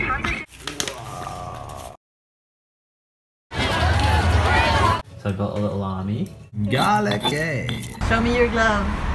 So I built a little army. Garlic. Show me your glove.